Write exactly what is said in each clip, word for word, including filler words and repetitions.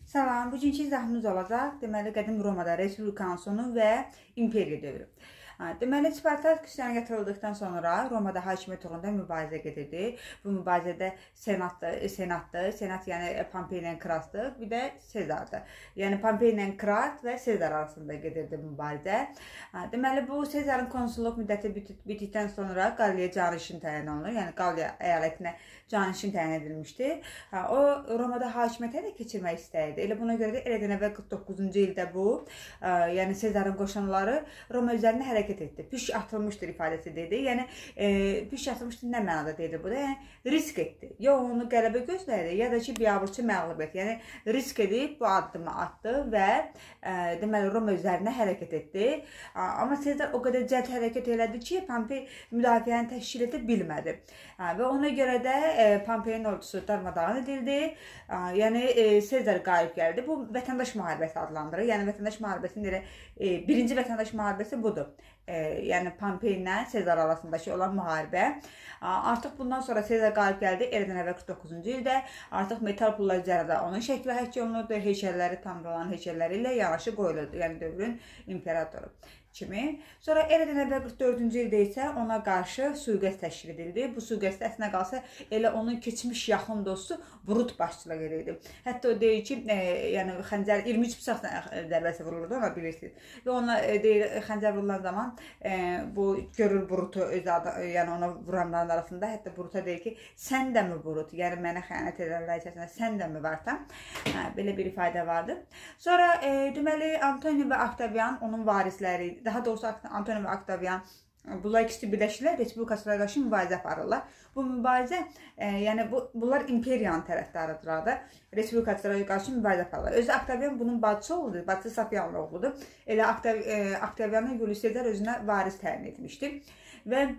Salam, bugünkü izahımız olacaq. Deməli, qədim Romada Respublikanın sonu və imperiya dövrü. Deməli, Spartak üsyanı gətirildıqdən sonra Romada hakimiyyət uğrunda mübarizə gedirdi. Bu mübarizədə senatdır, senatdır, senat yəni Pompey ilə Krasdır, bir də Sezardır. Yəni Pompey ilə Kras və Sezar arasında gedirdi mübarizə. Deməli, bu Sezarın konsulluq müddəti bitdikdən sonra Qalliya canişin təyin olunur. Yəni Qalliya əyalətinə canişin təyin edilmişdi. O Romada hakimiyyəti də keçirmək istəyirdi. Elə buna görə də elədən əvvəl qırx doqquzuncu ildə bu, yəni Sezarın qoşunları Roma üzərində hərəkət etdi. Püş atılmışdır ifadəsi dedi. Yəni e, püş atılmışdır nə mənada dedi bu da? Yəni risk etdi. Ya onu qələbə gözləyirdi, ya da ki biabırçı məğlub etdi. Yəni risk edib bu addımı atdı və e, deməli Roma üzərinə hərəkət etdi. Amma Sezar o qədər cəld hərəkət elədi ki, Pompey müdafiəni təşkil edə bilmədi. Və ona görə də e, Pompey'nin ordusu darmadağın edildi. E, yəni e, Sezar qalib gəldi. Bu vətəndaş müharibəsi adlandırır. Yəni vətəndaş müharibəsinin elə e, birinci vətəndaş müharibəsi budur. E, yəni Pompey ilə Sezar arasındakı olan müharibə. Artıq bundan sonra Sezar qalib gəldi. Eradan əvvəl qırx doqquzuncu ildə artıq metal pullar üzərində onun şəkli həkk olunurdu. Heykəlləri tanrıların heykəlləri ilə yanaşı qoyulurdu. Yəni dövrün imperatoru kimi. Sonra eradan əvvəl qırx dördüncü ildə isə ona qarşı sui-qəsd təşkil edildi. Bu sui-qəsd əslində qalsa elə onun keçmiş yaxın dostu Brut başçılıq edirdi. Hətta o deyir ki, e, yəni xəncər iyirmi üç bıçaq zərbəsi vurulurdu, ona bilirsiniz. Və ona e, deyir xəncər vurulan zaman e, bu görür Brutu öz adı, yəni ona vuranların arasında, hətta Bruta deyir ki, sən də mi Brut? Yəni mənə xəyanət edənlər içərisində sən də mi varsan? Hə, belə bir ifadə vardı. Sonra e, deməli Antoni və Octavian onun varisləri, daha doğrusu Antoni və Octavian bunlar ikisi birləşirlər, Respublikasına qarşı mübarizə aparırlar. Bu mübarizə, e, yəni bu, bunlar imperiyanın tərəfdarıdırlar da, Respublikasına qarşı mübarizə aparırlar. Özü Octavian bunun bacısı oldu, bacısı Safiyanın oğludur. Elə Octav e, Octavian'ı Julius Caesar özünə varis təyin etmişdi. Və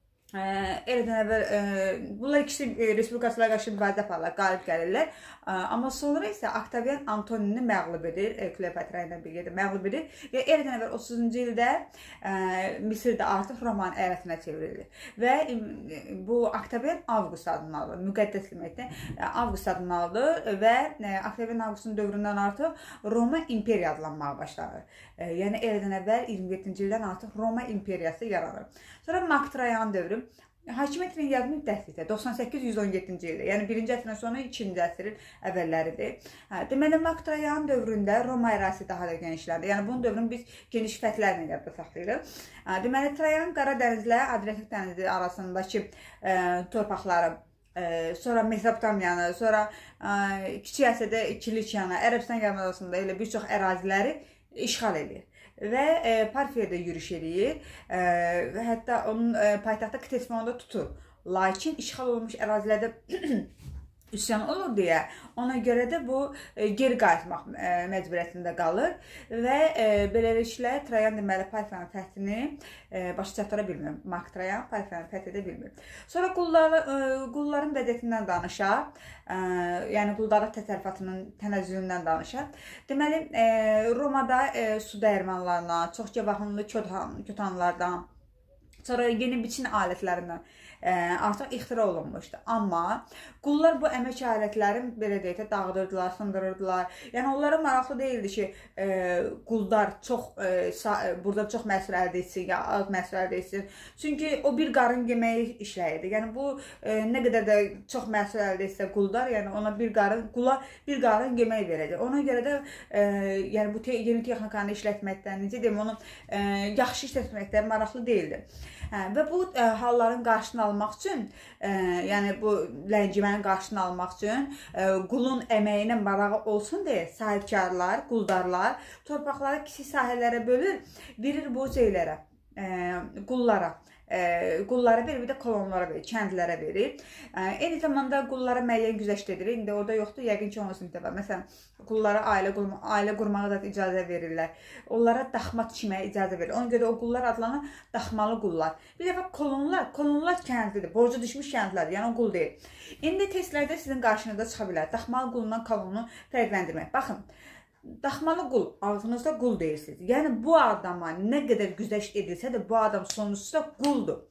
Eradan əvvəl bunlar ikisi Respublikasına qarşı mübarizə aparırlar, qalib gəlirlər. Amma sonra isə Octavian Antonini məğlub edir, Kleopatra ilə birlikdə məğlub edir və eradan əvvəl otuzuncu ildə Misirdə artıq Roman əyalətinə çevrilir. Və bu Octavian Avqust adını alır, müqəddəs deməkdir. Avqust adını alır və Octavian Avqustun dövründən artıq Roma imperiya adlanmağa başlanır. Yəni eradan əvvəl iyirmi yeddinci ildən artıq Roma imperiyası yaranır. Sonra Mark Trayan dövrü. Hakimiyyətin yadıma müddəti doxsan səkkiz yüz on yeddinci ildə, yəni birinci əsrin sonu ikinci əsrin əvvəlləridir. Deməli, Mark Trayan dövründə Roma ərazisi daha da genişləndi. Yəni bunun dövrünü biz geniş fətlərlə yadda saxlayırıq. Deməli, Trayan Qaradənizlə Adriatik dənizi arasındakı e, torpaqları, e, sonra Mesopotamiyanı, sonra e, Kiçik Asiyada Kilikiyanı, Ərəbistan yarımadasında elə bir çox əraziləri işğal edir. Və e, Parfiyada yürüş edir e, və hətta onun e, paytaxtı Ktesmonda tutur. Lakin işğal olunmuş ərazilərdə üsyan olur deyə ona görə də bu e, geri qayıtmaq e, məcburiyyətində qalır və e, beləliklə Trayan deməli Parfiyanın fəthini e, başa çatdıra bilmir. Mark Trayan Parfiyanı fəth edə bilmir. Sonra qullar, e, qulların vəziyyətindən danışar, e, yəni quldarlıq təsərrüfatının tənəzzülündən danışar. Deməli, e, Romada e, su dəyirmanlarından, çox cəvahınlı kötanlardan, sonra yeni biçin alətlərindən e, artıq ixtira olunmuşdu. Amma qullar bu əmək alətlərini belə deyək də dağıdırdılar, sındırırdılar. Yəni onlara maraqlı deyildi ki, e, quldar çox e, burada çox məhsul əldə etsin, ya az məhsul əldə etsin. Çünki o bir qarın yeməyi işləyirdi. Yəni bu e, nə qədər də çox məhsul əldə etsə quldar, yəni ona bir qarın, qula bir qarın yemək verəcək. Ona görə də e, yəni bu te yeni texnikanı işlətməkdən, necə deyim, onu e, yaxşı işlətməkdən maraqlı deyildi. Hə, və bu ə, halların qarşısını almaq üçün, ə, yəni bu ləngimənin qarşısını almaq üçün ə, qulun əməyinə marağı olsun deyə sahibkarlar, quldarlar torpaqları kiçik sahələrə bölür, verir bu şeylərə, ə, qullara. E, qullara verir, bir də kolonlara verir, kəndlərə verir. E, eyni zamanda qullara müəyyən güzəşt edir. İndi orada yoxdur, yəqin ki, onun sinifdə var. Məsələn, qullara ailə, qurma, ailə qurmağa da icazə verirlər. Onlara daxma tikməyə icazə verir. Ona görə o qullar adlanan daxmalı qullar. Bir dəfə kolonlar, kolonlar kəndlidir, borcu düşmüş kəndlərdir, yəni o qul deyil. İndi testlərdə sizin qarşınıza çıxa bilər. Daxmalı qulundan kolonu fərqləndirmək. Baxın. Daxmalı qul, ağzınızda qul deyirsiniz. Yəni bu adama nə qədər güzəşt edilsə də bu adam sonuçda quldur.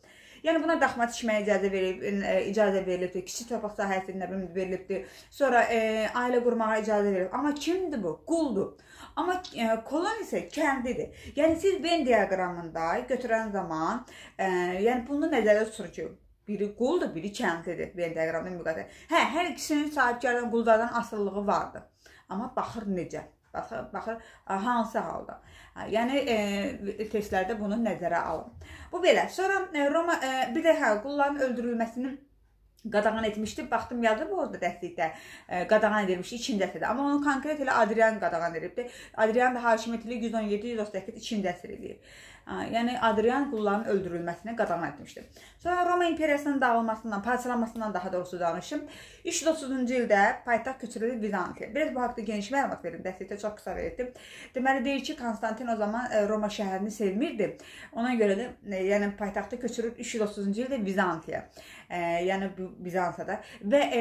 Yəni buna daxma tikməyə icazə verib, icazə verilibdir, kiçik torpaq sahəsində verilibdir. Sonra e, ailə qurmağa icazə verib. Amma kimdir bu? Quldur. Amma e, kolon isə kəndidir. Yəni siz Venn diaqramında götürən zaman, e, yəni bunu nəzərdə tutur ki, biri quldur, biri kəndlidir Venn diaqramında müqayisə. Hə, hər ikisinin sahibkardan, qullardan asılılığı vardır. Amma baxır necə? Baxır, baxır hansı halda. Yəni e, testlərdə bunu nəzərə alın. Bu belə. Sonra e, Roma e, bir də hə, qulların öldürülməsinin qadağan etmişdi. Baxdım yazıb orada dəstəkdə e, qadağan edilmişdi ikinci əsrdə. Amma onu konkret elə Adrian qadağan edibdi. Adrian da hakimiyyətini yüz on yeddi yüz otuz səkkiz ikinci əsr eləyir. Yəni Adrian qulların öldürülməsini qadağan etmişdi. Sonra Roma imperiyasının dağılmasından, parçalanmasından daha doğrusu danışım. üç yüz otuzuncu ildə paytaxt köçürüldü Bizantiya. Biraz bu haqda geniş məlumat verim, dəstəkdə çox qısa verildim. Deməli deyir ki, Konstantin o zaman Roma şəhərini sevmirdi. Ona görə də yəni paytaxtı köçürüb üç yüz otuzuncu ildə Bizantiya. E, yəni Bizansiyada və e,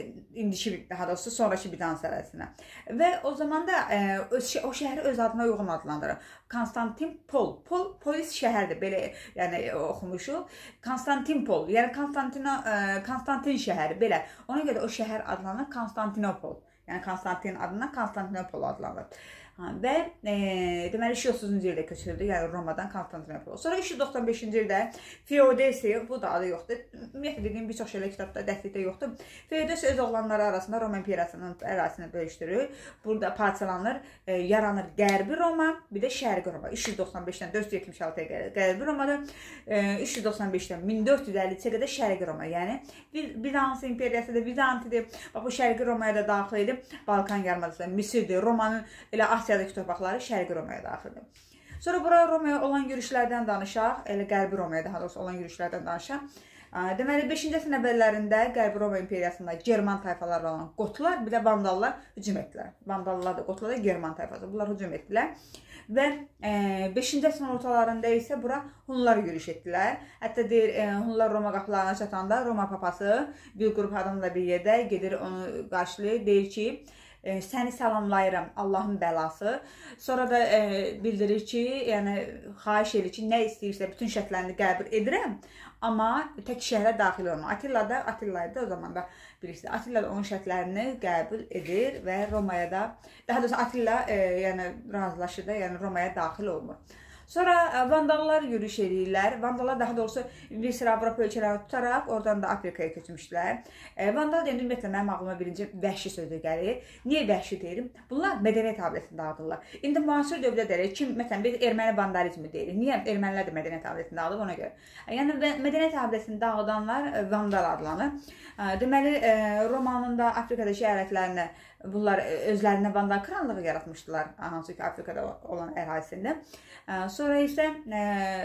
indiki daha doğrusu sonraki Bizans ərazisinə. Və o zaman da e, o şəhəri öz adına uyğun adlandırır. Konstantinopol. Pol polis şəhərdir. Belə yəni oxumuşuq. Konstantinopol. Yəni Konstantino Konstantin şəhəri belə. Ona görə o şəhər adlanır Konstantinopol. Yəni Konstantin adına Konstantinopol adlanır. Və e, deməli üç yüz otuzuncu ildə köçürüldü, yəni Romadan Konstantinopola. Sonra üç yüz doxsan beşinci ildə Feodesi, bu da adı yoxdur. Ümumiyyətlə dediyim bir çox şeylər kitabda dəstəkdə yoxdur. Feodesi öz oğlanları arasında Roma imperiyasının ərazisini bölüşdürür. Burada parçalanır, e, yaranır Qərbi Roma, bir də Şərqi Roma. üç yüz doxsan beşdən dörd yüz yetmiş altıya qədər Qərbi Romadır. E, üç yüz doxsan beşdən min dörd yüz əlli üçə qədər Şərqi Roma. Yəni Bizans imperiyası da Bizantidir. Bax bu Şərqi Romaya da daxil edib Balkan yarımadası, Misirdir, Romanın elə Asiyadakı torpaqları Şərqi Romaya daxildir. Sonra bura Romaya olan yürüşlərdən danışaq, elə Qərbi Romaya daha doğrusu olan yürüşlərdən danışaq. Deməli beşinci əsrin əvvəllərində Qərbi Roma imperiyasında German tayfaları olan Qotlar, bir də Vandallar hücum etdilər. Vandallar da Qotlar da German tayfası. Bunlar hücum etdilər. Və e, beşinci əsrin ortalarında isə bura Hunlar yürüş etdilər. Hətta deyir, e, Hunlar Roma qapılarına çatanda Roma papası bir qrup adamla bir yerdə gedir, onu qarşılayır, deyir ki, E, səni salamlayıram, Allahın bəlası. Sonra da e, bildirir ki, yəni xahiş edir ki, nə istəyirsə bütün şərtlərini qəbul edirəm, amma tək şəhərə daxil olma. Attila da, Attila da o zaman da bilirsiniz, Attila da onun şərtlərini qəbul edir və Romaya da, daha doğrusu Attila e, yəni razılaşır da, yəni Romaya daxil olmur. Sonra Vandallar yürüyüş edirlər. Vandallar daha doğrusu bir sıra Avropa ölkələrini tutaraq oradan da Afrikaya keçmişlər. Vandal deyəndə ümumiyyətlə mənim ağlıma birinci vəhşi sözü gəlir. Niyə vəhşi deyirəm? Bunlar mədəniyyət abidəsində adırlar. İndi müasir dövrdə deyir, kim məsələn biz erməni vandalizmi deyirik. Niyə ermənilər də mədəniyyət abidəsində adılır ona görə? Yəni mədəniyyət abidəsində dağıdanlar Vandal adlanır. Deməli Romanın da Afrikadakı əyalətlərinə bunlar özlərinə Vandal krallığı yaratmışdılar, hansı ki Afrikada olan ərazisində. Sonra isə e,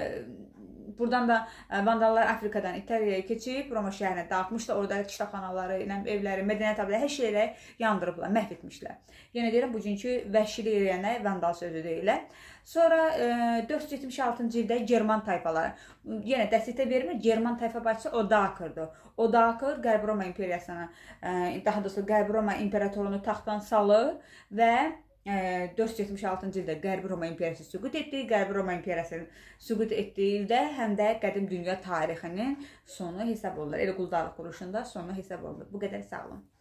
buradan da Vandallar Afrikadan İtaliyaya keçib Roma şəhərinə dağıtmışlar. Orada kitabxanaları, evləri, mədəniyyət abidələri, hər şeyləri yandırıblar, məhv etmişlər. Yenə deyirəm, bugünkü vəhşilik eləyənə Vandal sözü deyirlər. Sonra e, dörd yüz yetmiş altıncı ildə German tayfaları, yenə dəstəkdə vermir, German tayfa başçısı Odoaker'dır. Odoaker Qərbi Roma imperiyasını, e, daha doğrusu Qərbi Roma imperatorunu taxtdan salır və dörd yüz yetmiş altıncı ildə Qərbi Roma imperiyası süqut etdi. Qərbi Roma imperiyasının süqut etdiyi ildə həm də qədim dünya tarixinin sonu hesab olunur. Elə quldarlıq quruluşunda sonu hesab olunur. Bu qədər, sağ olun.